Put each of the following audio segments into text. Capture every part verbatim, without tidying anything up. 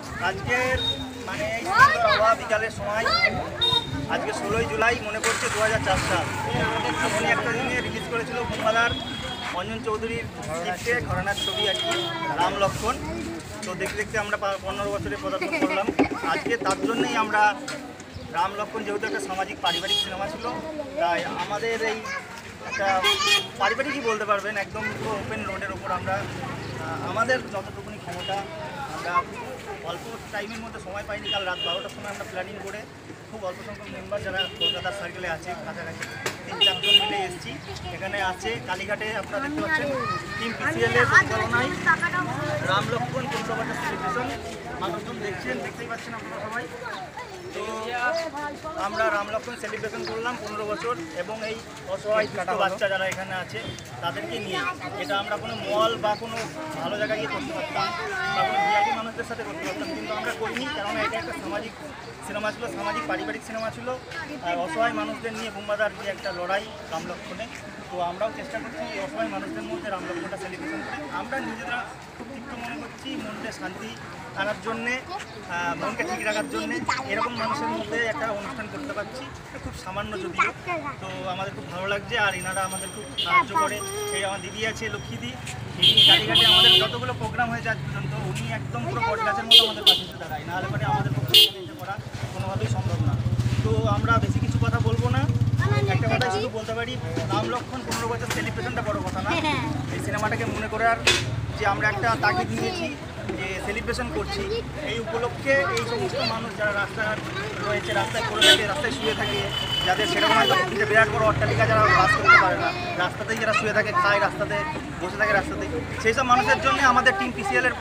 আজকের মানে এই সুন্দর আবহাওয়া বিকালের সময় আজকে ষোলোই জুলাই মনে করছে দু হাজার চার সাল এমনই একটা দিনে রিলিজ করেছিল ঘুমবাদার অঞ্জন চৌধুরীর স্ক্রিপ্টে ঘরানার ছবি আর কি রাম লক্ষ্মণ। তো দেখতে দেখতে আমরা পনেরো বছরে পদার্পণ করলাম। আজকে তার জন্যই আমরা রাম লক্ষ্মণ যেহেতু একটা সামাজিক পারিবারিক সিনেমা ছিল, তাই আমাদের এই একটা পারিবারিকই বলতে পারবেন, একদম পুরো ওপেন রোডের ওপর আমরা আমাদের যতটুকুনি ক্ষমতা আমরা অল্প টাইমের মধ্যে সময় পাইনি। কাল রাত বারোটার সময় আমরা প্ল্যানিং করে খুব অল্প সংখ্যক মেম্বার যারা কলকাতার সার্কেলে আছে কাছাকাছি তিন চারজন মিলে এসেছি। এখানে আছে কালীঘাটে আপনারা দেখতে পাচ্ছেন টিম পিসিএলের পরিচালনায় রাম লক্ষ্মণ পনেরো বছর সেলিব্রেশন মানুষজন দেখছেন, দেখতেই পাচ্ছেন আপনারা সবাই। তো আমরা রাম লক্ষ্মণ সেলিব্রেশন করলাম পনেরো বছর এবং এই অসহায় কাটা বাচ্চা যারা এখানে আছে তাদেরকে নিয়ে। এটা আমরা কোনো মল বা কোনো ভালো জায়গায় গিয়ে করতে পারতাম বা কোনো ভিআইপি মানুষদের সাথে করতে পারতাম, কিন্তু আমরা করিনি, কারণ এটা একটা সামাজিক সিনেমা ছিল, সামাজিক পারিবারিক সিনেমা ছিল। আর অসহায় মানুষদের নিয়ে ঘুমবাদার যে একটা লড়াই রাম লক্ষ্মণে, তো আমরাও চেষ্টা করছি এই অসহায় মানুষদের মধ্যে রাম লক্ষ্মণটা সেলিব্রেশন করে। আমরা নিজেরা খুব তৃপ্ত মনে করছি, মনকে শান্তি আনার জন্যে, মনকে ঠিক রাখার জন্যে এরকম মানুষের মধ্যে একটা অনুষ্ঠান করতে পারছি, খুব সামান্য যদিও। তো আমাদের খুব ভালো লাগছে। আর এনারা আমাদের খুব সাহায্য করে। এই আমার দিদি আছে লক্ষ্মীদি, এই কালীঘাটে আমাদের যতগুলো প্রোগ্রাম হয়েছে আজ পর্যন্ত উনি একদম পুরো বটগাছের মতো আমাদের পাশে এসে দাঁড়ায়, নাহলে পরে আমাদের পক্ষে এটা করা কোনোভাবেই সম্ভব না। তো আমরা বেশি কিছু কথা বলবো না, একটা কথাই শুধু বলতে পারি, রাম লক্ষ্মণ পনেরো বছর সেলিব্রেশনটা বড় কথা না। এই সিনেমাটাকে মনে করার যে আমরা একটা তাগিদ নিয়েছি যে সেলিব্রেশন করছি, এই উপলক্ষে এই সমস্ত মানুষ যারা রাস্তাঘাট রয়েছে, রাস্তায় পড়ে থাকে, রাস্তায় শুয়ে থাকে, যাদের সেরকম হয়তো যে বিরাট বড় অট্টালিকা যারা বাস করতে পারে না, রাস্তাতেই যারা শুয়ে থাকে, খায় রাস্তাতে, বসে থাকে রাস্তাতেই, সেই সব মানুষের জন্য আমাদের টিম পিসিএলের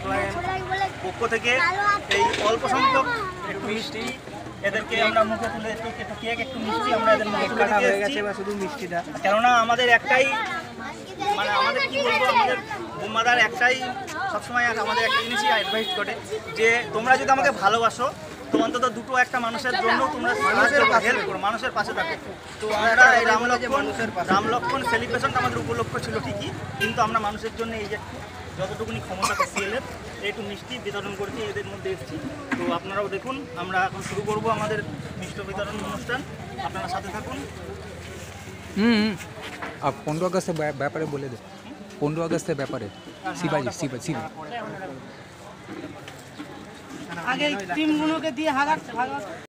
পক্ষ থেকে এই অল্প সংখ্যক একটু মিষ্টি এদেরকে আমরা মুখে তুলে একটু একটু কেক একটু মিষ্টি আমরা এদের মুখে তুলে দিয়ে এসেছি, শুধু মিষ্টিটা। কেননা আমাদের একটাই মানে আমাদের কি বলবো, আমাদের ঘুমবাদার একটাই সবসময় আমাদের একটা জিনিসই অ্যাডভাইস করে যে তোমরা যদি আমাকে ভালোবাসো তো অন্তত দুটো একটা মানুষের জন্য তোমরা মানুষের হেল্প করো, মানুষের পাশে থাকো। তো আমরা এই রাম লক্ষ্মণ রাম লক্ষ্মণ সেলিব্রেশনটা আমাদের উপলক্ষ ছিল ঠিকই, কিন্তু আমরা মানুষের জন্য এই যে যতটুকুনি ক্ষমতা পিসিএলের একটু মিষ্টি বিতরণ করছি, এদের মধ্যে এসেছি। তো আপনারাও দেখুন, আমরা এখন শুরু করব আমাদের মিষ্টি বিতরণ অনুষ্ঠান, আপনারা সাথে থাকুন। হুম আর পনেরো আগস্টের ব্যাপারে বলে দে, পনেরো আগস্টের ব্যাপারে শিবাজি শিবাজি শিব আগে টিমগুলোকে দিয়ে হাগাচ্ছে ভাগ